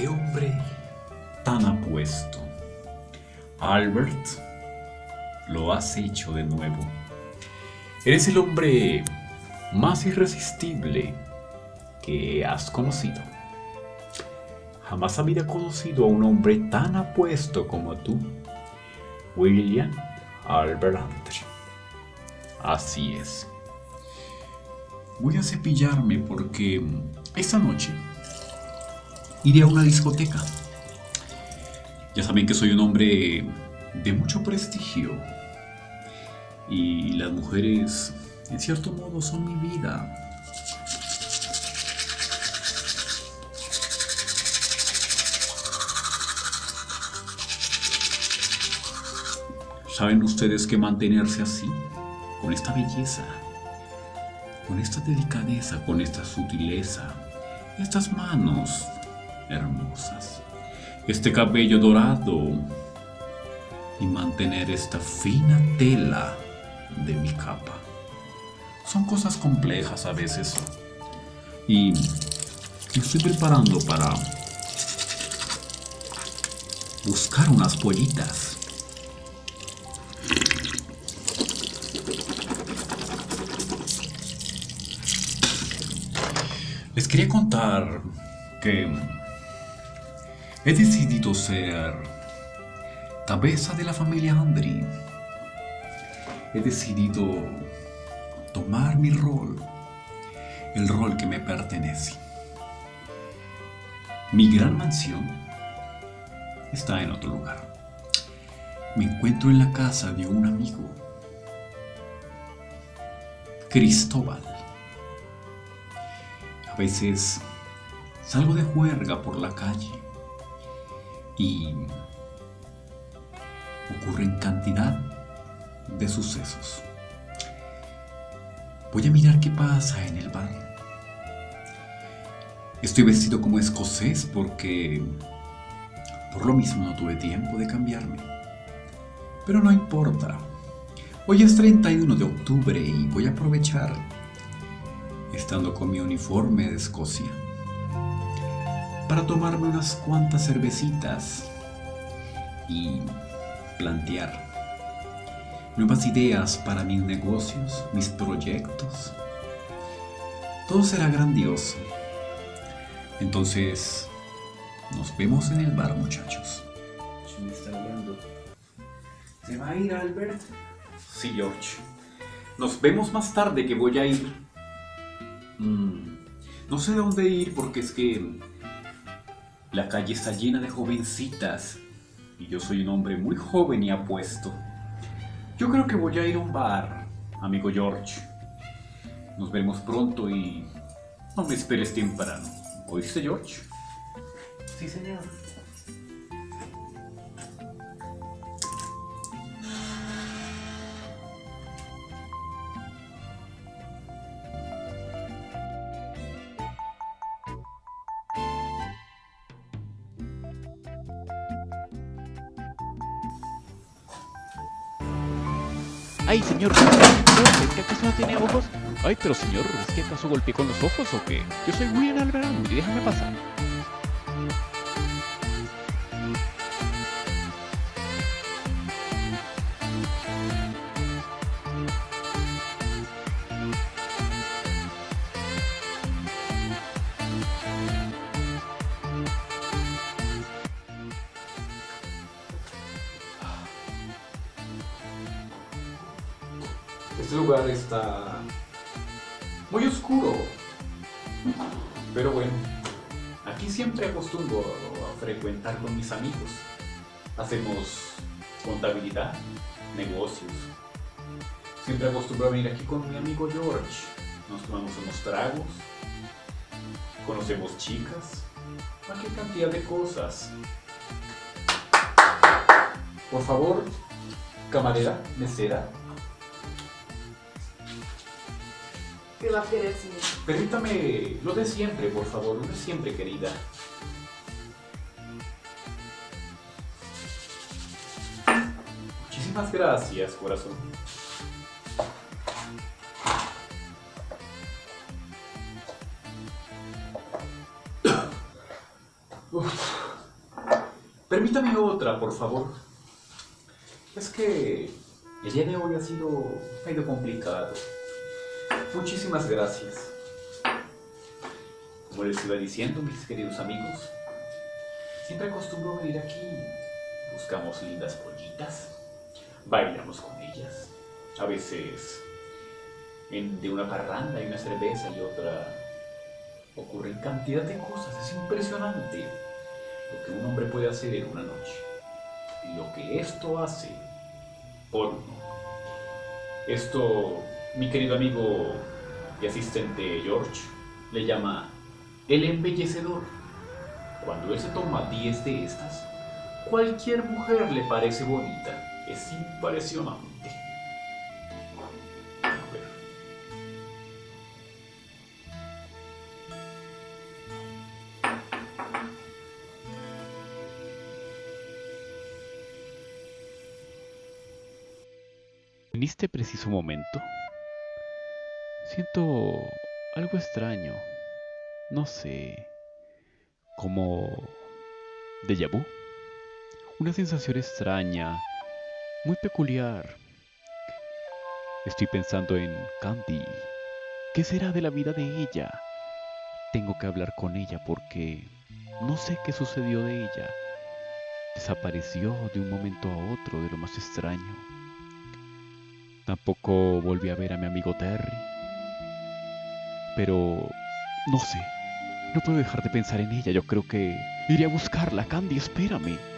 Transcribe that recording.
Qué hombre tan apuesto. Albert, lo has hecho de nuevo. Eres el hombre más irresistible que has conocido. Jamás había conocido a un hombre tan apuesto como tú, William Albert Hunter. Así es. Voy a cepillarme porque esta noche iré a una discoteca. Ya saben que soy un hombre de mucho prestigio y las mujeres, en cierto modo, son mi vida. ¿Saben ustedes que mantenerse así, con esta belleza, con esta delicadeza, con esta sutileza, estas manos hermosas, este cabello dorado y mantener esta fina tela de mi capa? Son cosas complejas a veces y me estoy preparando para buscar unas pollitas. Les quería contar que he decidido ser cabeza de la familia Andri. He decidido tomar mi rol, el rol que me pertenece. Mi gran mansión está en otro lugar. Me encuentro en la casa de un amigo, Cristóbal. A veces salgo de juerga por la calle y ocurren cantidad de sucesos. Voy a mirar qué pasa en el bar. Estoy vestido como escocés porque por lo mismo no tuve tiempo de cambiarme. Pero no importa. Hoy es 31 de octubre y voy a aprovechar, estando con mi uniforme de Escocia, para tomarme unas cuantas cervecitas y plantear nuevas ideas para mis negocios, mis proyectos. Todo será grandioso. Entonces, nos vemos en el bar, muchachos. Me está hablando. ¿Se va a ir, Albert? Sí, George. Nos vemos más tarde, que voy a ir. No sé dónde ir porque es que la calle está llena de jovencitas y yo soy un hombre muy joven y apuesto. Yo creo que voy a ir a un bar, amigo George. Nos vemos pronto y no me esperes temprano. ¿Oíste, George? Sí, señor. Ay, señor, ¿es que acaso no tiene ojos? Ay, pero señor, ¿es que acaso golpeé con los ojos o qué? Yo soy William Albert y déjame pasar. Este lugar está muy oscuro, pero bueno, aquí siempre acostumbro a frecuentar con mis amigos. Hacemos contabilidad, negocios. Siempre acostumbro a venir aquí con mi amigo George. Nos tomamos unos tragos, conocemos chicas, cualquier cantidad de cosas. Por favor, camarera, mesera. ¿Qué va a querer, señor? Permítame lo de siempre, por favor, lo de siempre, querida. Muchísimas gracias, corazón. Uf. Permítame otra, por favor. Es que el día de hoy ha ido complicado. Muchísimas gracias. Como les iba diciendo, mis queridos amigos, siempre acostumbro venir aquí. Buscamos lindas pollitas, bailamos con ellas. A veces, de una parranda y una cerveza y otra, ocurren cantidad de cosas. Es impresionante lo que un hombre puede hacer en una noche. Y lo que esto hace por uno. Esto, mi querido amigo y asistente George, le llama el embellecedor. Cuando él se toma 10 de estas, cualquier mujer le parece bonita. Es impresionante. A ver. En este preciso momento, siento algo extraño. No sé, como déjà vu. Una sensación extraña, muy peculiar. Estoy pensando en Candy. ¿Qué será de la vida de ella? Tengo que hablar con ella porque no sé qué sucedió de ella. Desapareció de un momento a otro de lo más extraño. Tampoco volví a ver a mi amigo Terry. Pero no sé, no puedo dejar de pensar en ella. Yo creo que iré a buscarla. Candy, espérame.